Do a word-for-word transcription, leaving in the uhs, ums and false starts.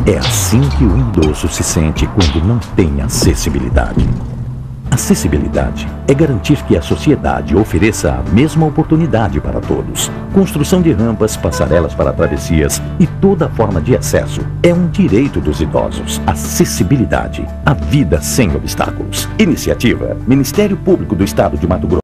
É assim que o idoso se sente quando não tem acessibilidade. Acessibilidade é garantir que a sociedade ofereça a mesma oportunidade para todos. Construção de rampas, passarelas para travessias e toda forma de acesso é um direito dos idosos. Acessibilidade, a vida sem obstáculos. Iniciativa: Ministério Público do Estado de Mato Grosso.